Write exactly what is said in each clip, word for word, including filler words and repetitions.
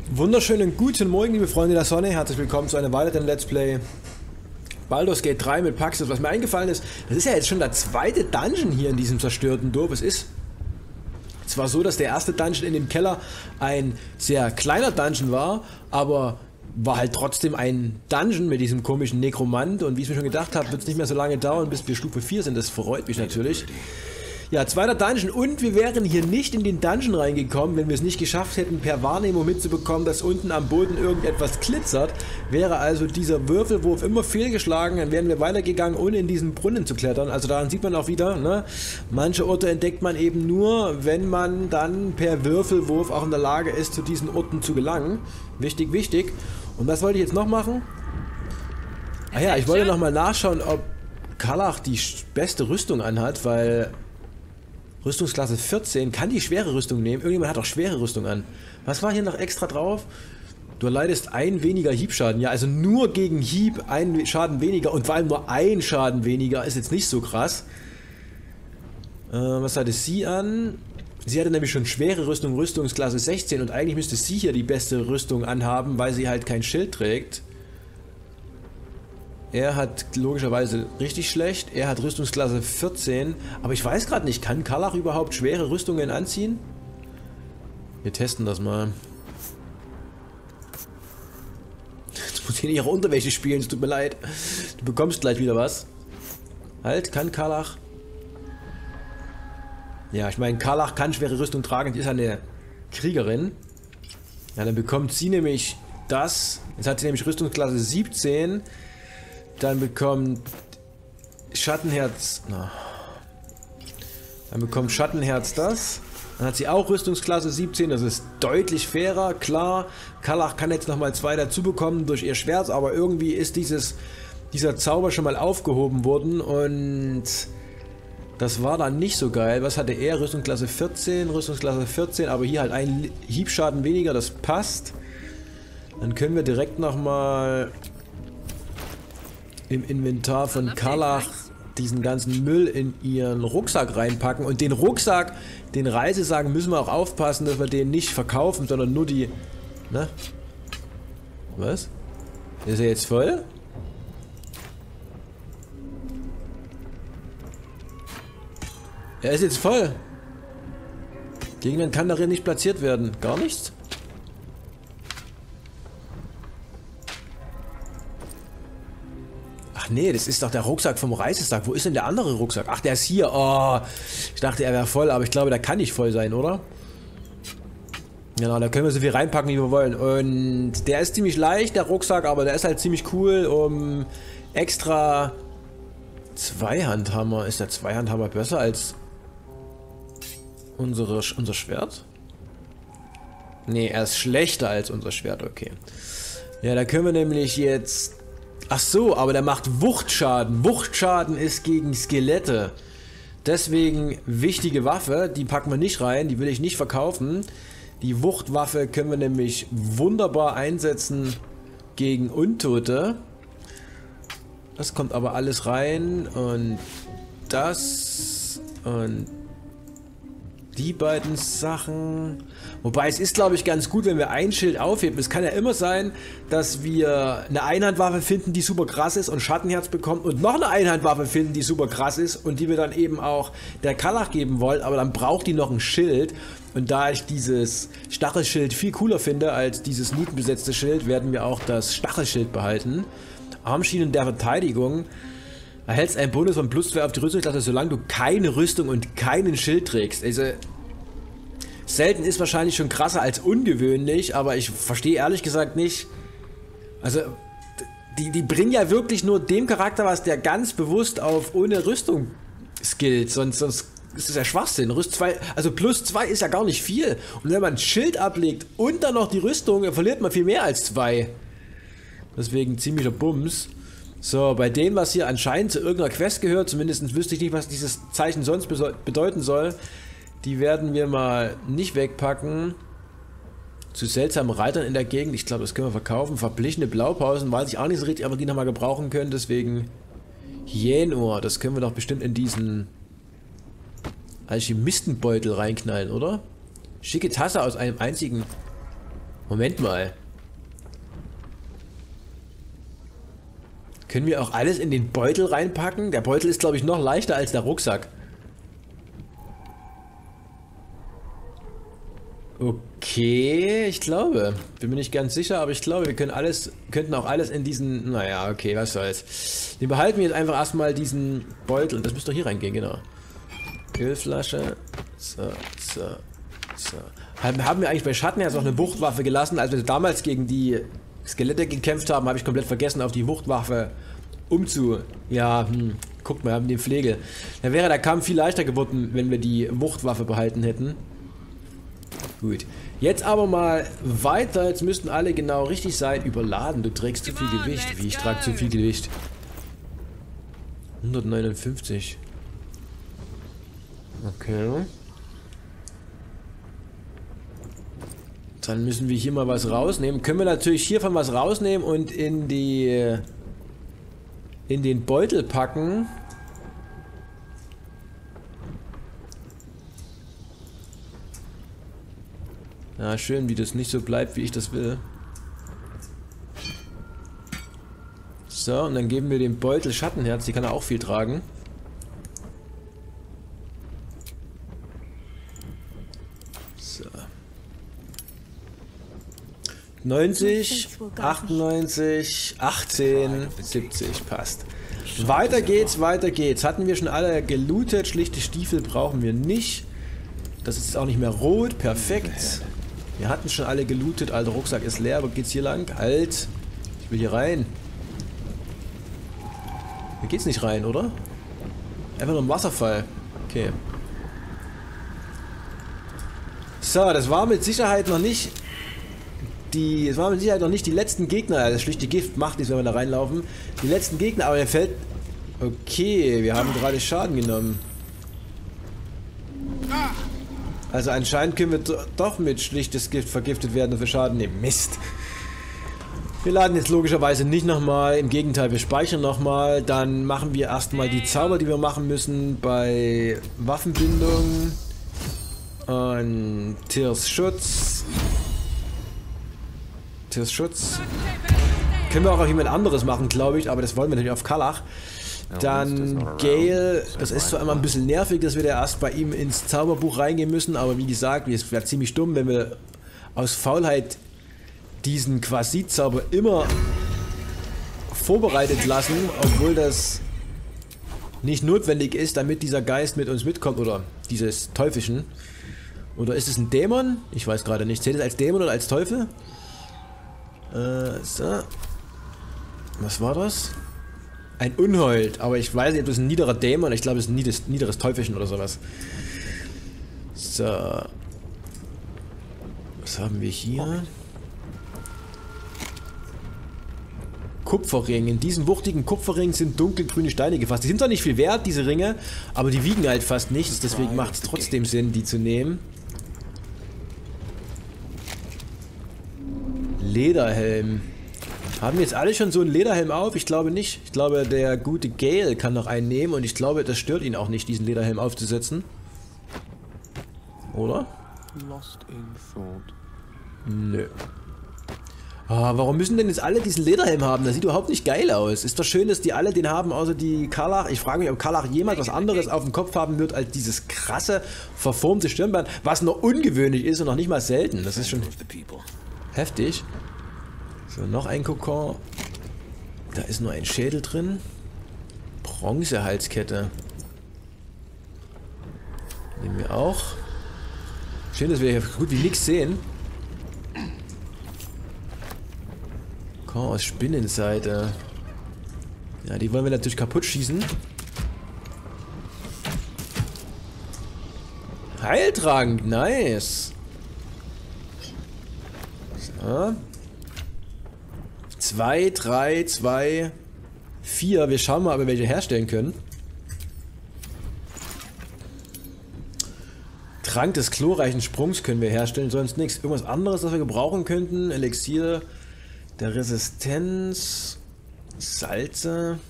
Wunderschönen guten Morgen, liebe Freunde der Sonne. Herzlich willkommen zu einem weiteren Let's Play Baldur's Gate drei mit Paxos. Was mir eingefallen ist, das ist ja jetzt schon der zweite Dungeon hier in diesem zerstörten Dorf. Es ist zwar so, dass der erste Dungeon in dem Keller ein sehr kleiner Dungeon war, aber war halt trotzdem ein Dungeon mit diesem komischen Nekromant. Und wie ich mir schon gedacht habe, wird es nicht mehr so lange dauern, bis wir Stufe vier sind. Das freut mich natürlich. Ja, zweiter Dungeon, und wir wären hier nicht in den Dungeon reingekommen, wenn wir es nicht geschafft hätten, per Wahrnehmung mitzubekommen, dass unten am Boden irgendetwas glitzert. Wäre also dieser Würfelwurf immer fehlgeschlagen, dann wären wir weitergegangen, ohne in diesen Brunnen zu klettern. Also daran sieht man auch wieder, ne? Manche Orte entdeckt man eben nur, wenn man dann per Würfelwurf auch in der Lage ist, zu diesen Orten zu gelangen. Wichtig, wichtig. Und was wollte ich jetzt noch machen? Ah ja, ich wollte nochmal nachschauen, ob Karlach die beste Rüstung anhat, weil Rüstungsklasse vierzehn kann die schwere Rüstung nehmen. Irgendjemand hat auch schwere Rüstung an. Was war hier noch extra drauf? Du erleidest ein weniger Hiebschaden. Ja, also nur gegen Hieb ein Schaden weniger und vor allem nur ein Schaden weniger ist jetzt nicht so krass. Äh, was hatte sie an? Sie hatte nämlich schon schwere Rüstung, Rüstungsklasse sechzehn, und eigentlich müsste sie hier die beste Rüstung anhaben, weil sie halt kein Schild trägt. Er hat logischerweise richtig schlecht. Er hat Rüstungsklasse vierzehn. Aber ich weiß gerade nicht, kann Karlach überhaupt schwere Rüstungen anziehen? Wir testen das mal. Jetzt muss ich in ihrer Unterwäsche spielen, es tut mir leid. Du bekommst gleich wieder was. Halt, kann Karlach? Ja, ich meine, Karlach kann schwere Rüstung tragen. Die ist eine Kriegerin. Ja, dann bekommt sie nämlich das. Jetzt hat sie nämlich Rüstungsklasse siebzehn. Dann bekommt Schattenherz. Na. Dann bekommt Schattenherz das. Dann hat sie auch Rüstungsklasse siebzehn. Das ist deutlich fairer. Klar, Karlach kann jetzt nochmal zwei dazu bekommen durch ihr Schwert, aber irgendwie ist dieses, dieser Zauber schon mal aufgehoben worden und das war dann nicht so geil. Was hatte er? Rüstungsklasse vierzehn, Rüstungsklasse vierzehn, aber hier halt ein Hiebschaden weniger, das passt. Dann können wir direkt nochmal im Inventar von Karlach diesen ganzen Müll in ihren Rucksack reinpacken. Und den Rucksack, den Reisesack, müssen wir auch aufpassen, dass wir den nicht verkaufen, sondern nur die... Ne? Was? Ist er jetzt voll? Er ist jetzt voll. Gegenwärtig kann darin nicht platziert werden. Gar nichts? Nee, das ist doch der Rucksack vom Reisesack. Wo ist denn der andere Rucksack? Ach, der ist hier. Oh, ich dachte, er wäre voll, aber ich glaube, der kann nicht voll sein, oder? Genau, da können wir so viel reinpacken, wie wir wollen. Und der ist ziemlich leicht, der Rucksack, aber der ist halt ziemlich cool, um extra Zweihandhammer. Ist der Zweihandhammer besser als unsere, unser Schwert? Nee, er ist schlechter als unser Schwert, okay. Ja, da können wir nämlich jetzt... Ach so, aber der macht Wuchtschaden. Wuchtschaden ist gegen Skelette. Deswegen wichtige Waffe, die packen wir nicht rein, die will ich nicht verkaufen. Die Wuchtwaffe können wir nämlich wunderbar einsetzen gegen Untote. Das kommt aber alles rein und das und die beiden Sachen. Wobei es ist, glaube ich, ganz gut, wenn wir ein Schild aufheben. Es kann ja immer sein, dass wir eine Einhandwaffe finden, die super krass ist und Schattenherz bekommen und noch eine Einhandwaffe finden, die super krass ist und die wir dann eben auch der Karlach geben wollen, aber dann braucht die noch ein Schild. Und da ich dieses Stachelschild viel cooler finde als dieses nietenbesetzte Schild, werden wir auch das Stachelschild behalten. Armschienen der Verteidigung. Erhältst einen Bonus von plus zwei auf die Rüstungsklasse, solange du keine Rüstung und keinen Schild trägst. Also, selten ist wahrscheinlich schon krasser als ungewöhnlich, aber ich verstehe ehrlich gesagt nicht. Also, die, die bringen ja wirklich nur dem Charakter was, der ganz bewusst auf ohne Rüstung skillt. Sonst, sonst ist das ja Schwachsinn. Rüst zwei, also plus zwei ist ja gar nicht viel. Und wenn man ein Schild ablegt und dann noch die Rüstung, dann verliert man viel mehr als zwei. Deswegen ziemlicher Bums. So, bei dem, was hier anscheinend zu irgendeiner Quest gehört, zumindest wüsste ich nicht, was dieses Zeichen sonst bedeuten soll, die werden wir mal nicht wegpacken. Zu seltsamen Reitern in der Gegend, ich glaube, das können wir verkaufen. Verblichene Blaupausen, weiß ich auch nicht so richtig, aber die nochmal gebrauchen können, deswegen Hyänohr, das können wir doch bestimmt in diesen Alchemistenbeutel reinknallen, oder? Schicke Tasse aus einem einzigen Moment mal. Können wir auch alles in den Beutel reinpacken? Der Beutel ist, glaube ich, noch leichter als der Rucksack. Okay, ich glaube. Bin mir nicht ganz sicher, aber ich glaube, wir können alles, könnten auch alles in diesen... Naja, okay, was soll's. Wir behalten jetzt einfach erstmal diesen Beutel. Das müsste doch hier reingehen, genau. Ölflasche. So, so, so. Haben, haben wir eigentlich bei Schattenherz auch eine Wuchtwaffe gelassen? Als wir damals gegen die Skelette gekämpft haben, habe ich komplett vergessen, auf die Wuchtwaffe umzu... Ja, hm, guckt mal, wir haben den Flegel. Dann wäre der Kampf viel leichter geworden, wenn wir die Wuchtwaffe behalten hätten. Gut. Jetzt aber mal weiter. Jetzt müssten alle genau richtig sein. Überladen. Du trägst zu viel Gewicht. Wie, ich trage zu viel Gewicht. hundertneunundfünfzig. Okay. Dann müssen wir hier mal was rausnehmen. Können wir natürlich hiervon was rausnehmen und in die... in den Beutel packen. Ja, schön, wie das nicht so bleibt, wie ich das will. So, und dann geben wir dem Beutel Schattenherz, die kann er auch viel tragen. So. neunzig, achtundneunzig, achtzehn, siebzig, passt. Weiter geht's, weiter geht's. Hatten wir schon alle gelootet, schlichte Stiefel brauchen wir nicht. Das ist auch nicht mehr rot, perfekt. Wir hatten schon alle gelootet, alter Rucksack ist leer, aber geht's hier lang? Halt! Ich will hier rein. Hier geht's nicht rein, oder? Einfach nur ein Wasserfall. Okay. So, das war mit Sicherheit noch nicht die. Es war mit Sicherheit noch nicht die letzten Gegner. Das schlichte Gift macht nichts, wenn wir da reinlaufen. Die letzten Gegner, aber mir fällt. Okay, wir haben gerade Schaden genommen. Also anscheinend können wir doch mit schlichtes Gift vergiftet werden und wir Schaden nehmen. Mist. Wir laden jetzt logischerweise nicht nochmal. Im Gegenteil, wir speichern nochmal. Dann machen wir erstmal die Zauber, die wir machen müssen bei Waffenbindung. Und Tiers Schutz. Tiers Schutz. Können wir auch auf jemand anderes machen, glaube ich. Aber das wollen wir natürlich auf Karlach. Dann Gale, das ist zwar immer ein bisschen nervig, dass wir da erst bei ihm ins Zauberbuch reingehen müssen, aber wie gesagt, es wäre ziemlich dumm, wenn wir aus Faulheit diesen Quasi-Zauber immer vorbereitet lassen, obwohl das nicht notwendig ist, damit dieser Geist mit uns mitkommt, oder dieses Teufelchen. Oder ist es ein Dämon? Ich weiß gerade nicht. Zählt es als Dämon oder als Teufel? Äh, so. Was war das? Ein Unhold, aber ich weiß nicht, ob das ein niederer Dämon, ich glaube, es ist ein niederes, niederes Teufelchen oder sowas. So. Was haben wir hier? Kupferring. In diesen wuchtigen Kupferringen sind dunkelgrüne Steine gefasst. Die sind zwar nicht viel wert, diese Ringe, aber die wiegen halt fast nichts, deswegen macht es trotzdem Sinn, die zu nehmen. Lederhelm. Haben wir jetzt alle schon so einen Lederhelm auf? Ich glaube nicht. Ich glaube, der gute Gale kann noch einen nehmen und ich glaube, das stört ihn auch nicht, diesen Lederhelm aufzusetzen. Oder? Lost in thought. Nö. Ah, warum müssen denn jetzt alle diesen Lederhelm haben? Das sieht überhaupt nicht geil aus. Ist doch schön, dass die alle den haben, außer die Karlach. Ich frage mich, ob Karlach jemals was anderes auf dem Kopf haben wird, als dieses krasse, verformte Stirnband, was noch ungewöhnlich ist und noch nicht mal selten. Das ist schon heftig. So, noch ein Kokon. Da ist nur ein Schädel drin. Bronzehalskette. Nehmen wir auch. Schön, dass wir hier gut wie nichts sehen. Kokon aus Spinnenseite. Ja, die wollen wir natürlich kaputt schießen. Heiltrank, nice. So. Zwei, drei, zwei, vier. Wir schauen mal, ob wir welche herstellen können. Trank des chlorreichen Sprungs können wir herstellen, sonst nichts. Irgendwas anderes, das wir gebrauchen könnten. Elixier der Resistenz. Salze.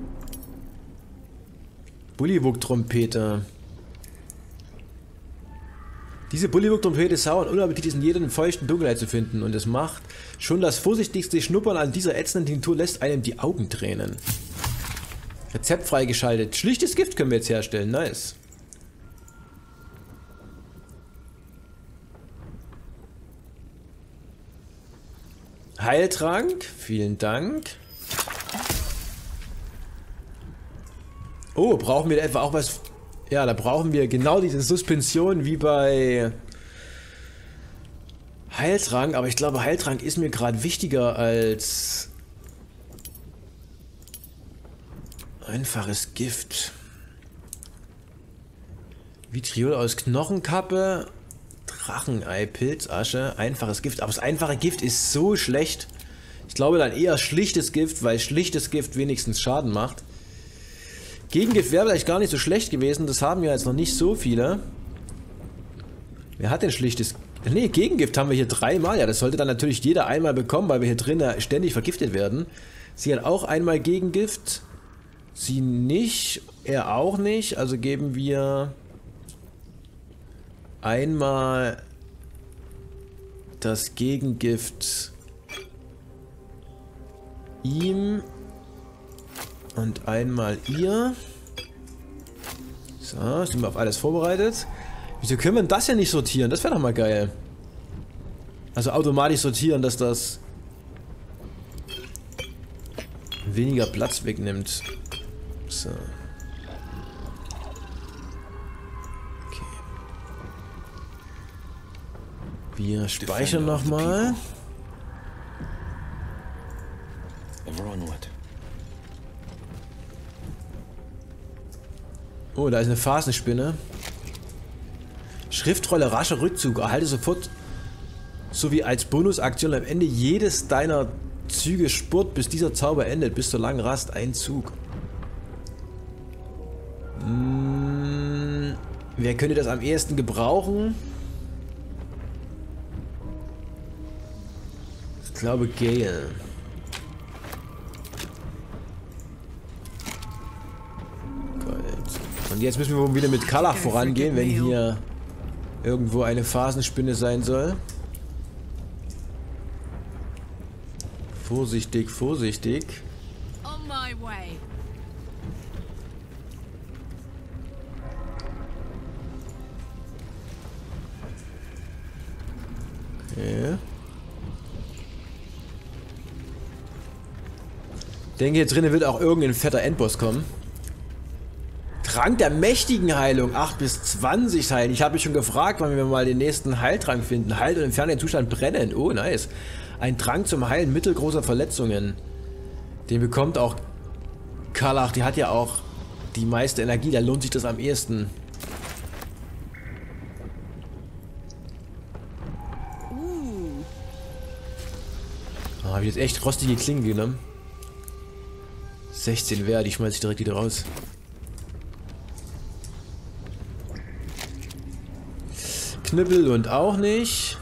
Bullywug-Trompete. Diese Bullywug-Trompete ist sauer und unappetitlich in jeder feuchten Dunkelheit zu finden und es macht schon das vorsichtigste Schnuppern an dieser ätzenden Tinktur lässt einem die Augen tränen. Rezept freigeschaltet. Schlichtes Gift können wir jetzt herstellen. Nice. Heiltrank. Vielen Dank. Oh, brauchen wir etwa auch was... Ja, da brauchen wir genau diese Suspension wie bei Heiltrank, aber ich glaube, Heiltrank ist mir gerade wichtiger als einfaches Gift. Vitriol aus Knochenkappe, Drachenei, Pilzasche, einfaches Gift. Aber das einfache Gift ist so schlecht. Ich glaube dann eher schlichtes Gift, weil schlichtes Gift wenigstens Schaden macht. Gegengift wäre vielleicht gar nicht so schlecht gewesen, das haben wir jetzt noch nicht so viele. Wer hat denn schlichtes... Ne, Gegengift haben wir hier dreimal. Ja, das sollte dann natürlich jeder einmal bekommen, weil wir hier drinnen ständig vergiftet werden. Sie hat auch einmal Gegengift. Sie nicht, er auch nicht. Also geben wir einmal das Gegengift ihm. Und einmal ihr. So, sind wir auf alles vorbereitet. Wieso können wir das ja nicht sortieren? Das wäre doch mal geil. Also automatisch sortieren, dass das weniger Platz wegnimmt. So. Okay. Wir speichern nochmal. Oh, da ist eine Phasenspinne. Schriftrolle rascher Rückzug. Erhalte sofort sowie als Bonusaktion am Ende jedes deiner Züge Spurt, bis dieser Zauber endet. Bis zur langen Rast ein Zug. Hm, wer könnte das am ehesten gebrauchen? Ich glaube Gale. Und jetzt müssen wir wieder mit Kalach vorangehen, wenn hier irgendwo eine Phasenspinne sein soll. Vorsichtig, vorsichtig. Okay. Ich denke, hier drinnen wird auch irgendein fetter Endboss kommen. Trank der mächtigen Heilung, acht bis zwanzig heilen. Ich habe mich schon gefragt, wann wir mal den nächsten Heiltrank finden. Heilt und entfernt den Zustand brennend. Oh, nice. Ein Trank zum Heilen mittelgroßer Verletzungen. Den bekommt auch Kalach. Die hat ja auch die meiste Energie. Da lohnt sich das am ehesten. Ah, habe ich jetzt echt rostige Klingen genommen. sechzehn wert, die schmeiße ich direkt wieder raus. Knüppel und auch nicht.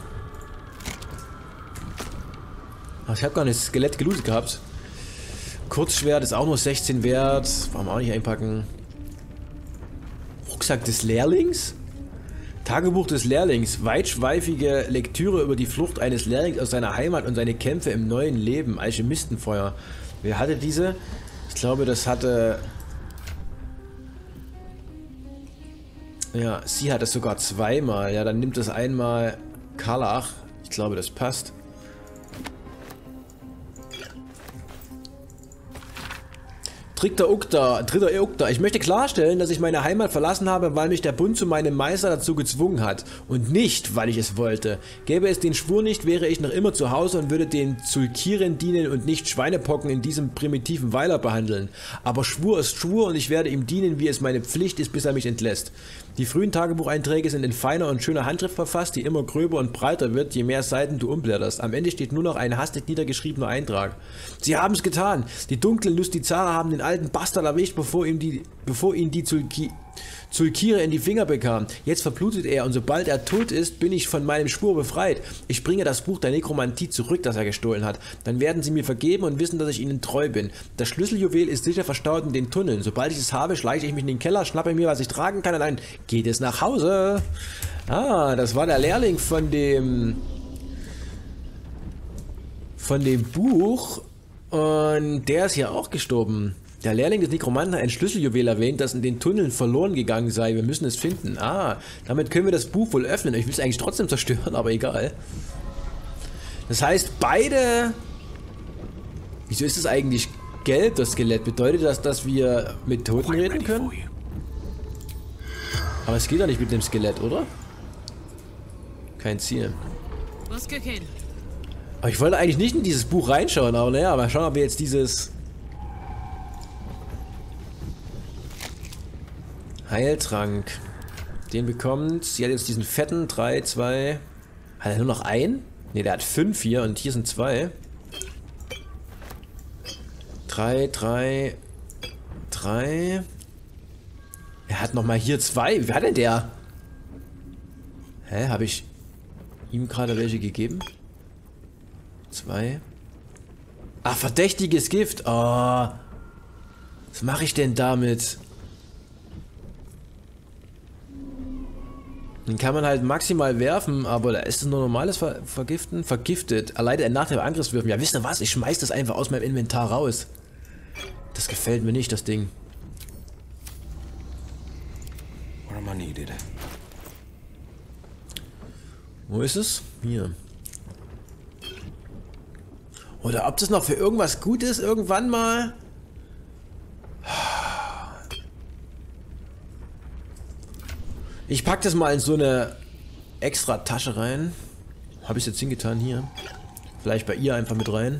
Ach, ich habe gar nicht das Skelett gelootet gehabt. Kurzschwert ist auch nur sechzehn wert. Warum auch nicht einpacken? Rucksack des Lehrlings? Tagebuch des Lehrlings. Weitschweifige Lektüre über die Flucht eines Lehrlings aus seiner Heimat und seine Kämpfe im neuen Leben. Alchemistenfeuer. Wer hatte diese? Ich glaube, das hatte... Ja, sie hat es sogar zweimal. Ja, dann nimmt es einmal Kalach. Ich glaube, das passt. Dritter Ukta, dritter Ukta. Ich möchte klarstellen, dass ich meine Heimat verlassen habe, weil mich der Bund zu meinem Meister dazu gezwungen hat. Und nicht, weil ich es wollte. Gäbe es den Schwur nicht, wäre ich noch immer zu Hause und würde den Zulkiren dienen und nicht Schweinepocken in diesem primitiven Weiler behandeln. Aber Schwur ist Schwur und ich werde ihm dienen, wie es meine Pflicht ist, bis er mich entlässt. Die frühen Tagebucheinträge sind in feiner und schöner Handschrift verfasst, die immer gröber und breiter wird, je mehr Seiten du umblätterst. Am Ende steht nur noch ein hastig niedergeschriebener Eintrag. Sie haben es getan. Die dunklen Lustizare haben den alten Bastard erwischt, bevor ihm die, bevor ihn die Zulki Zulkire in die Finger bekam. Jetzt verblutet er und sobald er tot ist, bin ich von meinem Schwur befreit. Ich bringe das Buch der Nekromantie zurück, das er gestohlen hat. Dann werden sie mir vergeben und wissen, dass ich ihnen treu bin. Das Schlüsseljuwel ist sicher verstaut in den Tunneln. Sobald ich es habe, schleiche ich mich in den Keller, schnappe mir, was ich tragen kann und dann geht es nach Hause. Ah, das war der Lehrling von dem... von dem Buch. Und der ist hier auch gestorben. Der Lehrling des Nekromanten hat ein Schlüsseljuwel erwähnt, das in den Tunneln verloren gegangen sei. Wir müssen es finden. Ah, damit können wir das Buch wohl öffnen. Ich will es eigentlich trotzdem zerstören, aber egal. Das heißt, beide... Wieso ist es eigentlich gelb, das Skelett? Bedeutet das, dass wir mit Toten reden können? Aber es geht doch nicht mit dem Skelett, oder? Kein Ziel. Aber ich wollte eigentlich nicht in dieses Buch reinschauen, aber naja, mal schauen, ob wir jetzt dieses... Heiltrank. Den bekommt... Sie hat jetzt diesen fetten drei, zwei... Hat er nur noch einen? Ne, der hat fünf hier und hier sind zwei. drei, drei, drei. Er hat nochmal hier zwei. Wer hat denn der? Hä, habe ich ihm gerade welche gegeben? Zwei. Ach, verdächtiges Gift. Oh. Was mache ich denn damit? Den kann man halt maximal werfen, aber da ist es nur normales Ver Vergiften. Vergiftet. Erleidet ein Nachteil bei Angriffswürfen. Ja, wisst ihr was? Ich schmeiß das einfach aus meinem Inventar raus. Das gefällt mir nicht, das Ding. Wo ist es? Hier. Oder ob das noch für irgendwas gut ist, irgendwann mal. Ich pack das mal in so eine extra Tasche rein. Habe ich es jetzt hingetan hier? Vielleicht bei ihr einfach mit rein.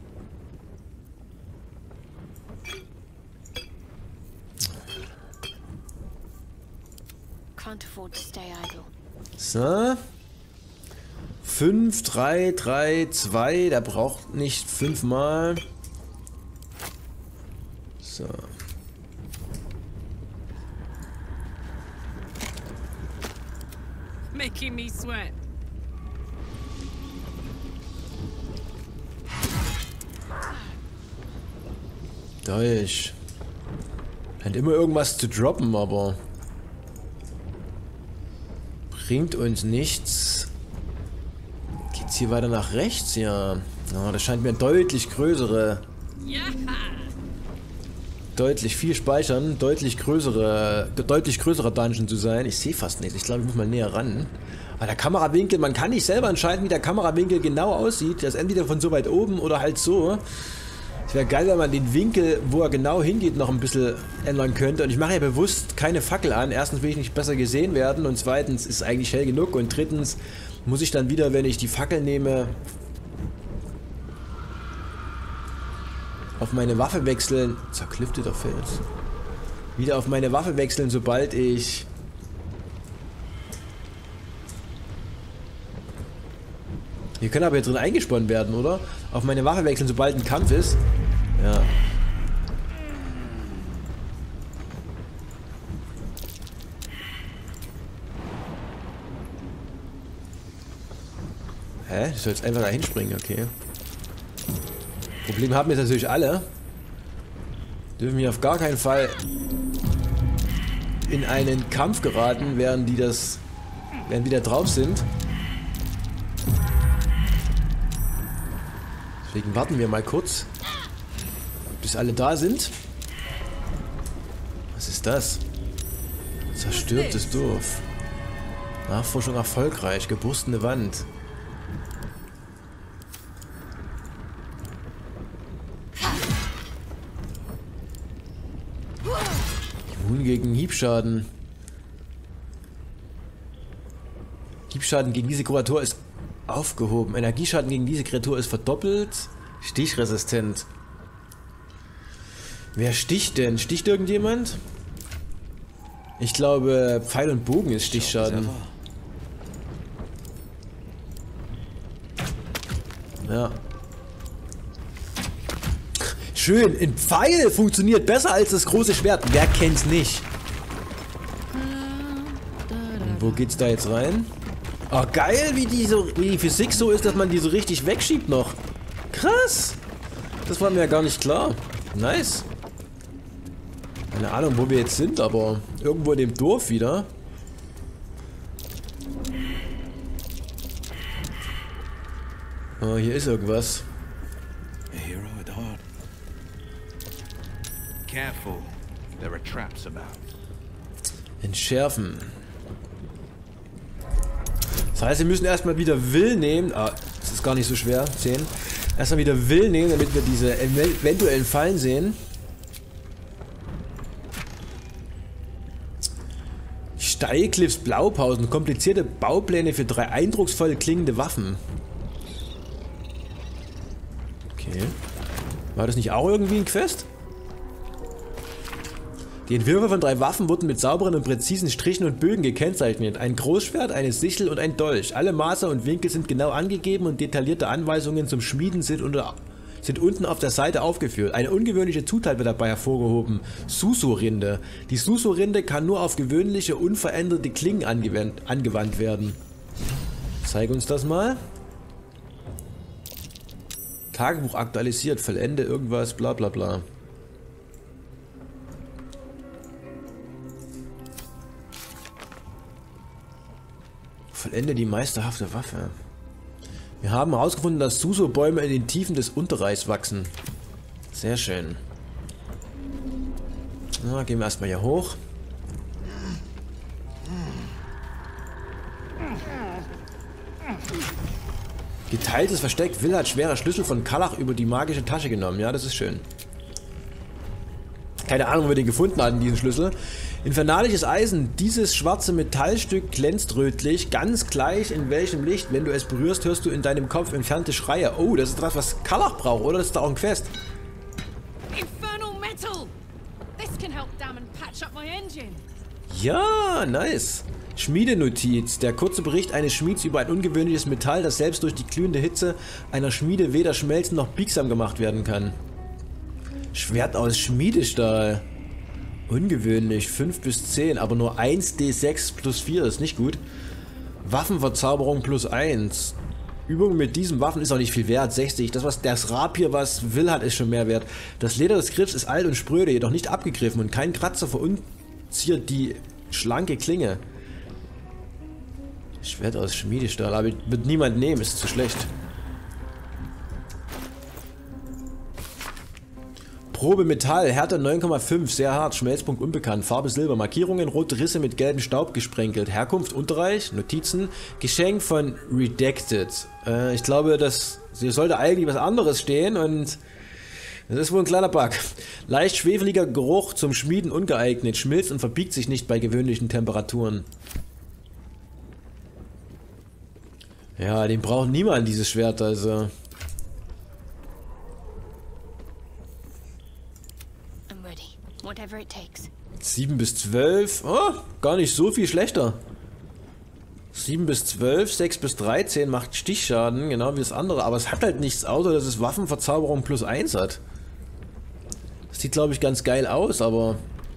So. fünf, drei, drei, zwei. Der braucht nicht fünfmal. So. Making me sweat. Dolch. Scheint immer irgendwas zu droppen, aber bringt uns nichts. Geht's hier weiter nach rechts? Ja. Oh, das scheint mir eine deutlich größere. Ja. Deutlich viel speichern, deutlich größere, deutlich größerer Dungeon zu sein. Ich sehe fast nichts. Ich glaube, ich muss mal näher ran. Aber der Kamerawinkel, man kann nicht selber entscheiden, wie der Kamerawinkel genau aussieht. Das ist entweder von so weit oben oder halt so. Es wäre geil, wenn man den Winkel, wo er genau hingeht, noch ein bisschen ändern könnte. Und ich mache ja bewusst keine Fackel an. Erstens will ich nicht besser gesehen werden und zweitens ist es eigentlich hell genug. Und drittens muss ich dann wieder, wenn ich die Fackel nehme, auf meine Waffe wechseln. Zerklüfteter Fels. Wieder auf meine Waffe wechseln, sobald ich... Hier können aber hier drin eingespannt werden, oder? Auf meine Waffe wechseln, sobald ein Kampf ist. Ja. Hä? Du sollst einfach da hinspringen, okay. Problem haben jetzt natürlich alle. Dürfen hier auf gar keinen Fall in einen Kampf geraten, während die das, während die da drauf sind. Deswegen warten wir mal kurz, bis alle da sind. Was ist das? Zerstörtes Dorf. Nachforschung erfolgreich. Geborstene Wand. Immun gegen Hiebschaden. Hiebschaden gegen diese Kreatur ist aufgehoben. Energieschaden gegen diese Kreatur ist verdoppelt. Stichresistent. Wer sticht denn? Sticht irgendjemand? Ich glaube, Pfeil und Bogen ist Stichschaden. Ja. Schön, ein Pfeil funktioniert besser als das große Schwert. Wer kennt's nicht? Und wo geht's da jetzt rein? Oh, geil, wie die, so, wie die Physik so ist, dass man die so richtig wegschiebt noch. Krass. Das war mir ja gar nicht klar. Nice. Keine Ahnung, wo wir jetzt sind, aber irgendwo in dem Dorf wieder. Oh, hier ist irgendwas. A hero at heart. Careful. There are traps about. Entschärfen. Das heißt, wir müssen erstmal wieder Will nehmen. Ah, das ist gar nicht so schwer. zehn. Erstmal wieder Will nehmen, damit wir diese eventuellen Fallen sehen. Steilcliffs Blaupausen. Komplizierte Baupläne für drei eindrucksvoll klingende Waffen. Okay. War das nicht auch irgendwie ein Quest? Die Entwürfe von drei Waffen wurden mit sauberen und präzisen Strichen und Bögen gekennzeichnet. Ein Großschwert, eine Sichel und ein Dolch. Alle Maße und Winkel sind genau angegeben und detaillierte Anweisungen zum Schmieden sind, unter, sind unten auf der Seite aufgeführt. Eine ungewöhnliche Zutat wird dabei hervorgehoben. Susu-Rinde. Die Susu-Rinde kann nur auf gewöhnliche, unveränderte Klingen angewandt, angewandt werden. Zeig uns das mal. Tagebuch aktualisiert. Vollende irgendwas, bla bla bla. Vollende die meisterhafte Waffe. Wir haben herausgefunden, dass Suso-Bäume in den Tiefen des Unterreichs wachsen. Sehr schön. Na, gehen wir erstmal hier hoch. Geteiltes Versteck. Will hat schwerer Schlüssel von Kallach über die magische Tasche genommen. Ja, das ist schön. Keine Ahnung, wo wir den gefunden hatten, diesen Schlüssel. Infernalisches Eisen. Dieses schwarze Metallstück glänzt rötlich, ganz gleich in welchem Licht. Wenn du es berührst, hörst du in deinem Kopf entfernte Schreie. Oh, das ist das, was Kallach braucht, oder? Das ist da auch ein Quest. Infernal metal. This can help damn and patch up my engine. Ja, nice. Schmiedenotiz. Der kurze Bericht eines Schmieds über ein ungewöhnliches Metall, das selbst durch die glühende Hitze einer Schmiede weder schmelzen noch biegsam gemacht werden kann. Schwert aus Schmiedestahl. Ungewöhnlich. fünf bis zehn, aber nur eins D sechs plus vier ist nicht gut. Waffenverzauberung plus eins. Übung mit diesen Waffen ist auch nicht viel wert. sechzig. Das, was das Rapier, was Will hat, ist schon mehr wert. Das Leder des Griffs ist alt und spröde, jedoch nicht abgegriffen und kein Kratzer verunziert die schlanke Klinge. Schwert aus Schmiedestahl, aber wird niemand nehmen, ist zu schlecht. Probe Metall, Härte neun Komma fünf, sehr hart, Schmelzpunkt unbekannt, Farbe Silber, Markierungen, rote Risse mit gelbem Staub gesprenkelt, Herkunft Unterreich, Notizen, Geschenk von Redacted. Äh, ich glaube, das hier sollte eigentlich was anderes stehen und das ist wohl ein kleiner Bug. Leicht schwefeliger Geruch, zum Schmieden ungeeignet, schmilzt und verbiegt sich nicht bei gewöhnlichen Temperaturen. Ja, den braucht niemand, dieses Schwert, also. Whatever it takes. sieben bis zwölf. Oh, gar nicht so viel schlechter. sieben bis zwölf, sechs bis dreizehn macht Stichschaden, genau wie das andere. Aber es hat halt nichts, außer dass es Waffenverzauberung plus eins hat. Das sieht, glaube ich, ganz geil aus, aber...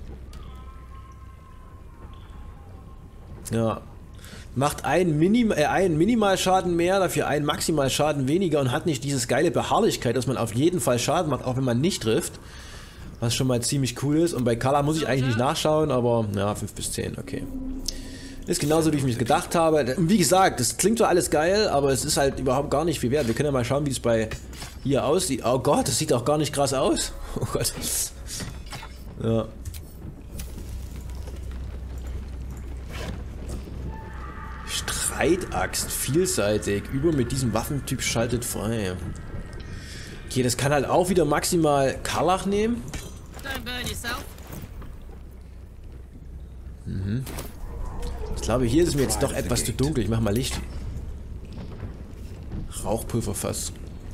Ja. Macht einen, Minim äh, einen Minimalschaden mehr, dafür einen Maximalschaden weniger und hat nicht dieses geile Beharrlichkeit, dass man auf jeden Fall Schaden macht, auch wenn man nicht trifft. Was schon mal ziemlich cool ist. Und bei Kallach muss ich eigentlich nicht nachschauen, aber ja, fünf bis zehn, okay. Ist genauso, wie ich mir gedacht habe. Und wie gesagt, das klingt zwar alles geil, aber es ist halt überhaupt gar nicht viel wert. Wir können ja mal schauen, wie es bei hier aussieht. Oh Gott, das sieht auch gar nicht krass aus. Oh Gott. Ja. Streitaxt, vielseitig. Über mit diesem Waffentyp schaltet frei. Okay, das kann halt auch wieder maximal Kallach nehmen. Mhm. Ich glaube, hier ist es mir jetzt doch etwas zu dunkel. Ich mach mal Licht. Rauchpulverfass.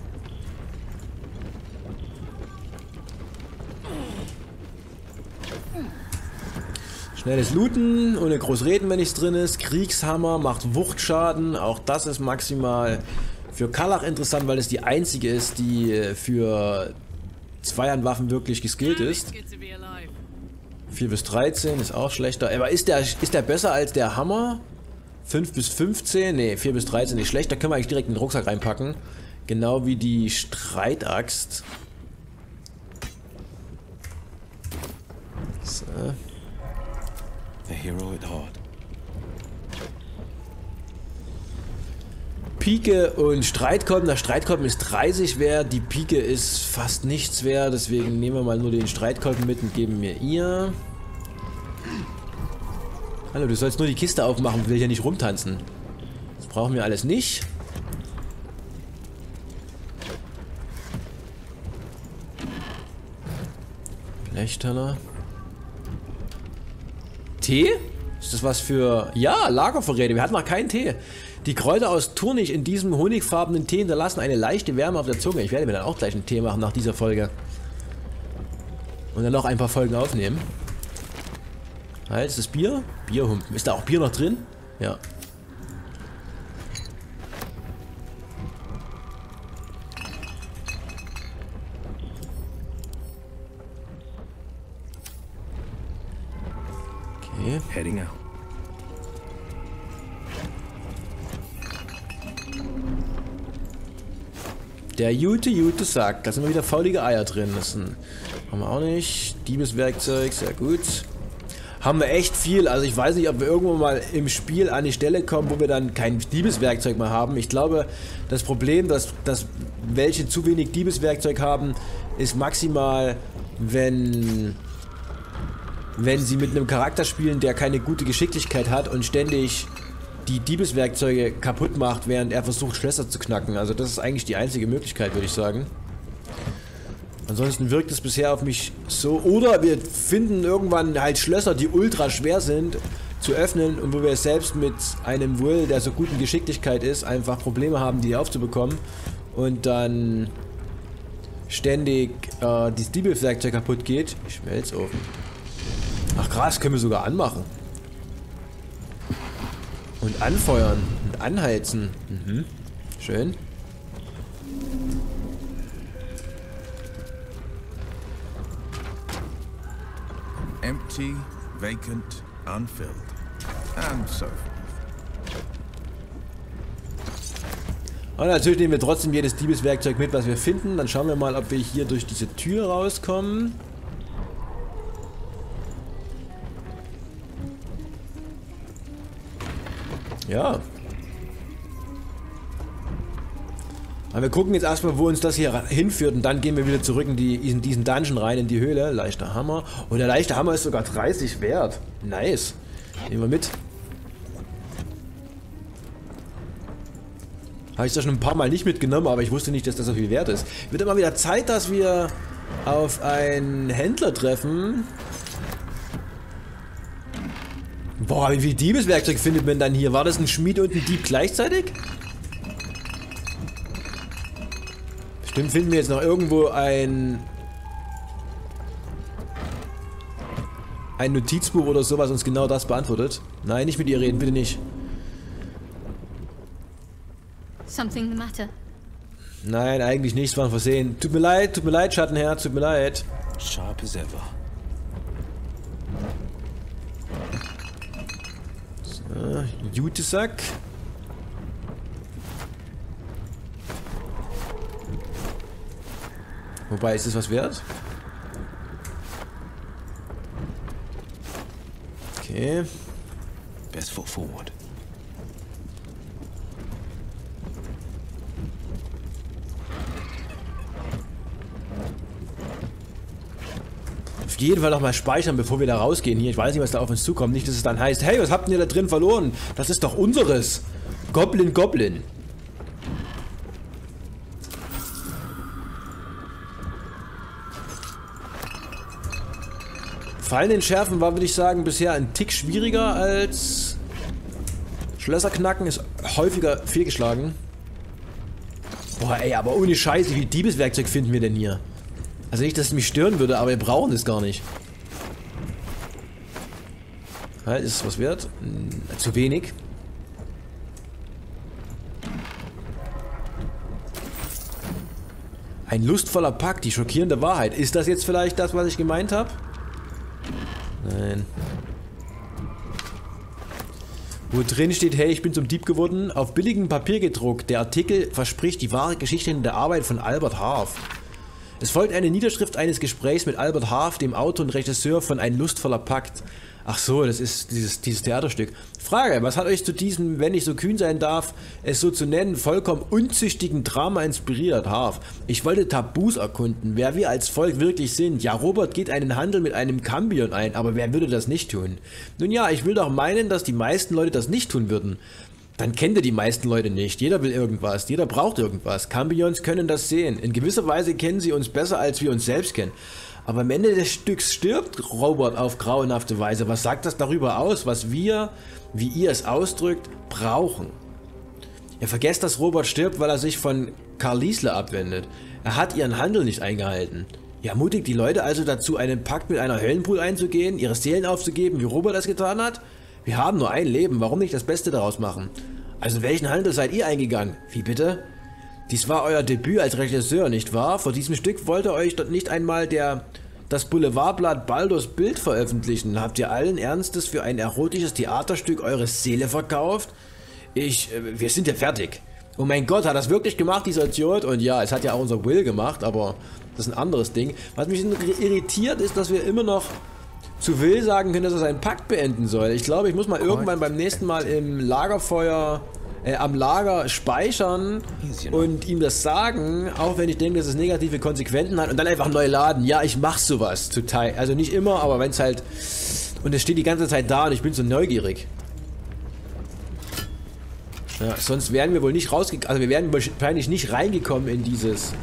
Schnelles Looten, ohne groß reden, wenn nichts drin ist. Kriegshammer macht Wuchtschaden. Auch das ist maximal für Kallach interessant, weil es die einzige ist, die für Zweihandwaffen wirklich geskillt ist. vier bis dreizehn ist auch schlechter. Aber ist der, ist der besser als der Hammer? fünf bis fünfzehn? Ne, vier bis dreizehn nicht schlecht. Da können wir eigentlich direkt in den Rucksack reinpacken. Genau wie die Streitaxt. So. A hero at heart. Pike und Streitkolben. Der Streitkolben ist dreißig wert, die Pike ist fast nichts wert, deswegen nehmen wir mal nur den Streitkolben mit und geben mir ihr. Hallo, du sollst nur die Kiste aufmachen, will hier nicht rumtanzen. Das brauchen wir alles nicht. Blechteller. Tee? Ist das was für... Ja, Lagervorräte. Wir hatten noch keinen Tee. Die Kräuter aus Turnich in diesem honigfarbenen Tee hinterlassen eine leichte Wärme auf der Zunge. Ich werde mir dann auch gleich einen Tee machen nach dieser Folge. Und dann noch ein paar Folgen aufnehmen. Halt, ist das Bier? Bierhumpen. Ist da auch Bier noch drin? Ja. Okay. Heading out. Der Jute Jute sagt, da sind wieder faulige Eier drin. Das sind, haben wir auch nicht. Diebeswerkzeug, sehr gut. Haben wir echt viel. Also ich weiß nicht, ob wir irgendwo mal im Spiel an die Stelle kommen, wo wir dann kein Diebeswerkzeug mehr haben. Ich glaube, das Problem, dass, dass welche zu wenig Diebeswerkzeug haben, ist maximal, wenn... wenn sie mit einem Charakter spielen, der keine gute Geschicklichkeit hat und ständig die Diebeswerkzeuge kaputt macht, während er versucht, Schlösser zu knacken. Also das ist eigentlich die einzige Möglichkeit, würde ich sagen. Ansonsten wirkt es bisher auf mich so. Oder wir finden irgendwann halt Schlösser, die ultra schwer sind zu öffnen und wo wir selbst mit einem Will, der so gut in Geschicklichkeit ist, einfach Probleme haben, die aufzubekommen. Und dann ständig äh, das Diebeswerkzeug kaputt geht. Schmelzofen. Ach krass, können wir sogar anmachen. Und anfeuern und anheizen. Mhm. Schön. Empty, vacant, unfilled, and so forth. Und natürlich nehmen wir trotzdem jedes Diebeswerkzeug mit, was wir finden. Dann schauen wir mal, ob wir hier durch diese Tür rauskommen. Ja. Aber wir gucken jetzt erstmal, wo uns das hier hinführt und dann gehen wir wieder zurück in, die, in diesen Dungeon rein, in die Höhle. Leichter Hammer. Und der leichte Hammer ist sogar dreißig wert. Nice. Nehmen wir mit. Habe ich das schon ein paar Mal nicht mitgenommen, aber ich wusste nicht, dass das so viel wert ist. Wird immer wieder Zeit, dass wir auf einen Händler treffen. Boah, wie viel Diebeswerkzeug findet man dann hier? War das ein Schmied und ein Dieb gleichzeitig? Bestimmt finden wir jetzt noch irgendwo ein... ein Notizbuch oder so, was uns genau das beantwortet. Nein, nicht mit ihr reden, bitte nicht. Something the matter? Nein, eigentlich nichts, war ein Versehen. Tut mir leid, tut mir leid, Schattenherz, tut mir leid. Sharp as ever. So, Jutesack. Wobei, ist das was wert? Okay. Best foot forward. Auf jeden Fall noch mal speichern, bevor wir da rausgehen hier. Ich weiß nicht, was da auf uns zukommt. Nicht, dass es dann heißt, hey, was habt ihr da drin verloren? Das ist doch unseres. Goblin, Goblin. Fallen entschärfen war, würde ich sagen, bisher ein Tick schwieriger als Schlösser knacken. Ist häufiger fehlgeschlagen. Boah, ey, aber ohne Scheiße, wie viel Diebeswerkzeug finden wir denn hier? Also nicht, dass es mich stören würde, aber wir brauchen es gar nicht. Halt, ist es was wert? Hm, zu wenig. Ein lustvoller Pakt, die schockierende Wahrheit. Ist das jetzt vielleicht das, was ich gemeint habe? Nein. Wo drin steht, hey, ich bin zum Dieb geworden, auf billigem Papier gedruckt. Der Artikel verspricht die wahre Geschichte in der Arbeit von Albert Haaf. Es folgt eine Niederschrift eines Gesprächs mit Albert Haaf, dem Autor und Regisseur von Ein lustvoller Pakt. Ach so, das ist dieses, dieses Theaterstück. Frage, was hat euch zu diesem, wenn ich so kühn sein darf, es so zu nennen, vollkommen unzüchtigen Drama inspiriert? Harf, ich wollte Tabus erkunden, wer wir als Volk wirklich sind. Ja, Robert geht einen Handel mit einem Cambion ein, aber wer würde das nicht tun? Nun ja, ich will doch meinen, dass die meisten Leute das nicht tun würden. Dann kennt ihr die meisten Leute nicht. Jeder will irgendwas, jeder braucht irgendwas. Cambions können das sehen. In gewisser Weise kennen sie uns besser, als wir uns selbst kennen. Aber am Ende des Stücks stirbt Robert auf grauenhafte Weise. Was sagt das darüber aus, was wir, wie ihr es ausdrückt, brauchen? Ihr vergesst, dass Robert stirbt, weil er sich von Carlisle abwendet. Er hat ihren Handel nicht eingehalten. Ihr ermutigt die Leute also dazu, einen Pakt mit einer Höllenbrut einzugehen, ihre Seelen aufzugeben, wie Robert es getan hat? Wir haben nur ein Leben, warum nicht das Beste daraus machen? Also welchen Handel seid ihr eingegangen? Wie bitte? Dies war euer Debüt als Regisseur, nicht wahr? Vor diesem Stück wollte euch dort nicht einmal der, das Boulevardblatt Baldur's Bild veröffentlichen. Habt ihr allen Ernstes für ein erotisches Theaterstück eure Seele verkauft? Ich, äh, wir sind ja fertig. Oh mein Gott, hat das wirklich gemacht, dieser Idiot? Und ja, es hat ja auch unser Will gemacht, aber das ist ein anderes Ding. Was mich irritiert ist, dass wir immer noch zu Will sagen können, dass er seinen Pakt beenden soll. Ich glaube, ich muss mal irgendwann beim nächsten Mal im Lagerfeuer, äh, am Lager speichern und ihm das sagen, auch wenn ich denke, dass es negative Konsequenzen hat und dann einfach neu laden. Ja, ich mach sowas zu Teil. Also nicht immer, aber wenn es halt... Und es steht die ganze Zeit da und ich bin so neugierig. Ja, sonst wären wir wohl nicht rausgekommen, also wir wären wahrscheinlich nicht reingekommen in dieses...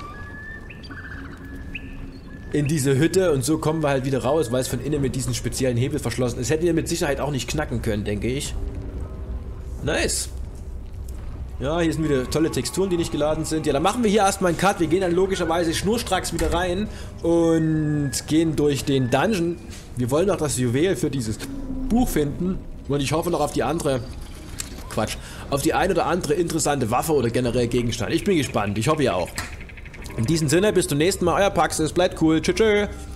in diese Hütte und so kommen wir halt wieder raus, weil es von innen mit diesem speziellen Hebel verschlossen ist. Hätten wir mit Sicherheit auch nicht knacken können, denke ich. Nice. Ja, hier sind wieder tolle Texturen, die nicht geladen sind. Ja, dann machen wir hier erstmal einen Cut. Wir gehen dann logischerweise schnurstracks wieder rein und gehen durch den Dungeon. Wir wollen noch das Juwel für dieses Buch finden und ich hoffe noch auf die andere... Quatsch. Auf die ein oder andere interessante Waffe oder generell Gegenstand. Ich bin gespannt. Ich hoffe ihr auch. In diesem Sinne, bis zum nächsten Mal, euer Paxis, bleibt cool, tschö tschö.